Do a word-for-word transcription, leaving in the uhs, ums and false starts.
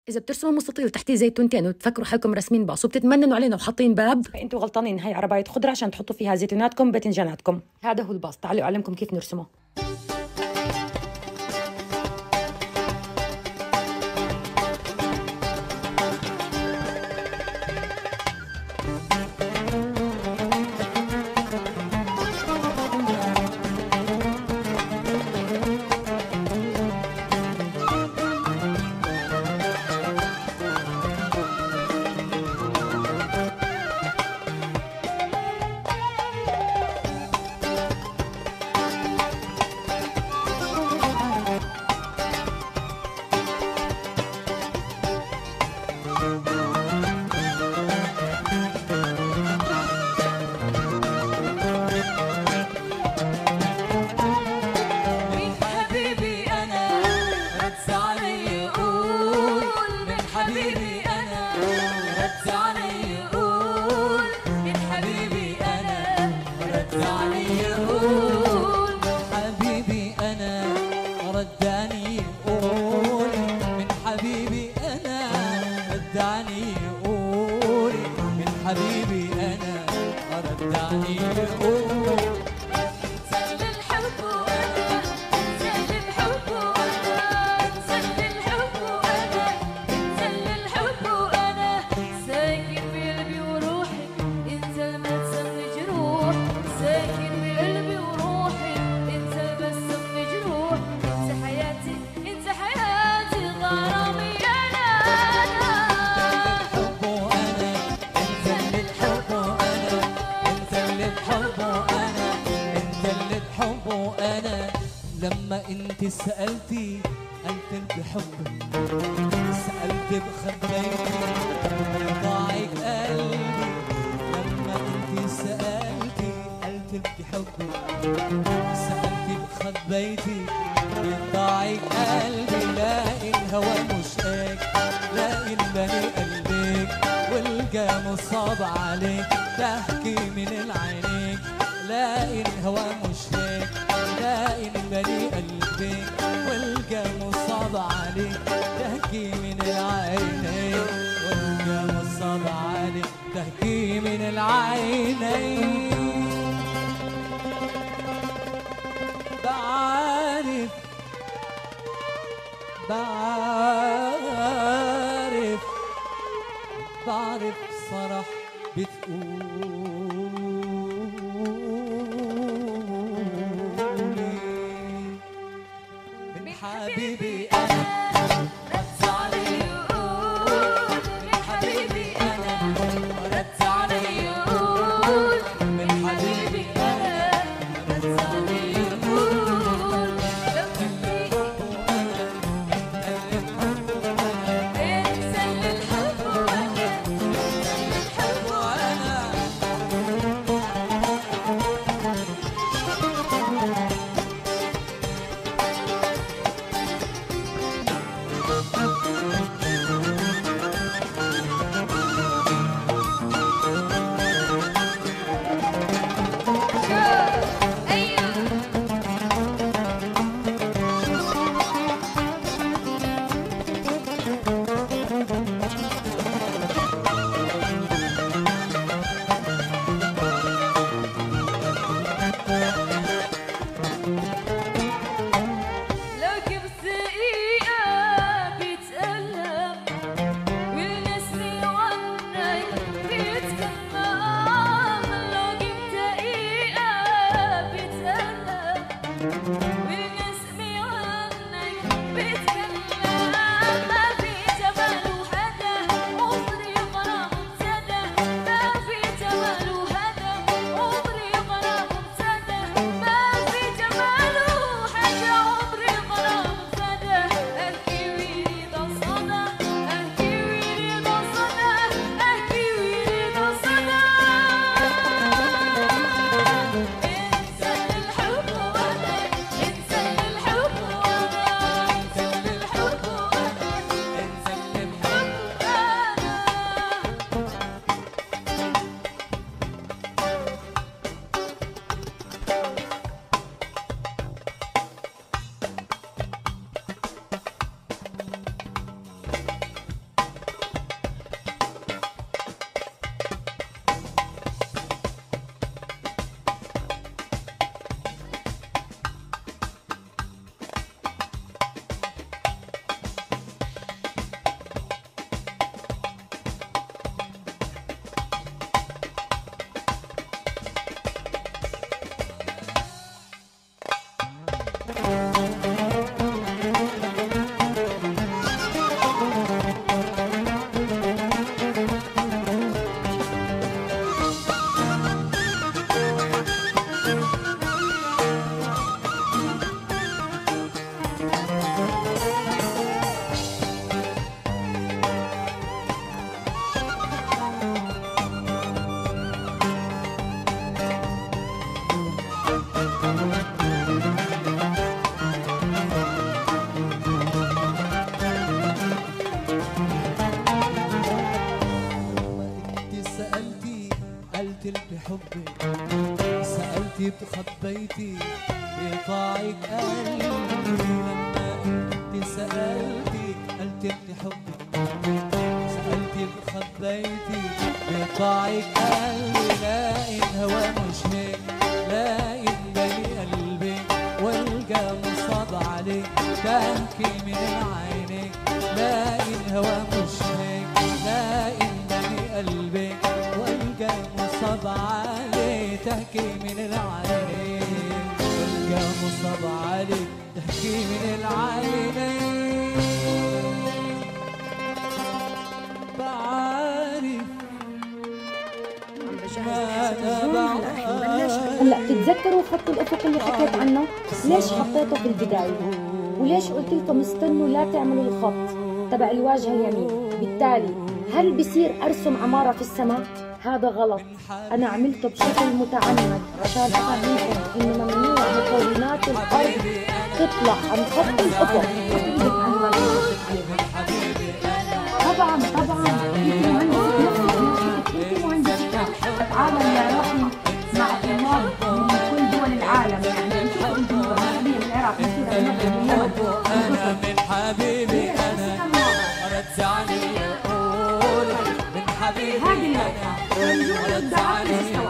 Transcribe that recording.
إذا بترسموا مستطيل تحتيه زيتونتين وتفكروا حالكم راسمين باص وبتتمننوا علينا وحاطين باب، فأنتوا غلطانين. هاي عرباية خضرة عشان تحطوا فيها زيتوناتكم باذنجاناتكم. هذا هو الباص، تعالوا أعلمكم كيف نرسمه. حبيبي أنا رد علي يقول من حبيبي أنا رد علي يقول حبيبي أنا رداني يقول من حبيبي أنا رداني يقول من حبيبي أنا رداني يقول لما انت سألتي قلت بحبك سألت بخبيتي ضاعك قلبي لما انت سألتي قلت بحبك سألت بخبيتي ضاعك قلبي لا الهوى مشاك لا بني قلبك والقى مصاب عليك تحكي من العينيك لا الهوى مشاك لا بني قلبك والقى مصاب عليك تحكي من العينين والقى مصاب عليك تحكي من العينين بعرف بعرف بعرف صرح بتقول حبيبي أنا رد علي يقول من حبيبي أنا رد علي يقول من حبيبي أنا رد علي يقول انسى الحب وأنا الحب وأنا قلت حبك، سألتي بخبيتي بقاعك قلبي. لما انت سألتي قلت انت حبك، سألتي بخبيتي بقاعك قلبي. لا الهوى مش هيك، لا ينبني قلبي والقى مصاب عليك تحكي من عينيك. لا الهوى مش هيك، لا ينبني قلبي والقى مصاب عليك تحكي من العينين. والقى مصاب عليك تحكي من العينين. بعرف هلا بتتذكروا خط الافق اللي حكيت عنه؟ ليش حطيته في البدايه؟ وليش قلت لكم استنوا لا تعملوا الخط تبع الواجهه اليمين؟ بالتالي هل بصير ارسم عماره في السماء؟ هذا غلط، انا عملته بشكل متعمد عشان افهمكم انه ممنوع مكونات الارض تطلع عن خط الافق وتنزل عن الواجهه. طبعا طبعا انت مهندسه نفسك، انت مهندسه عالم يا روحي مع طلاب من كل دول العالم. يعني نشوف انتم من العراق من سوريا من المغرب من اليمن. انا من حبيبي انا رجعني اقول من حبيبي انا رجعني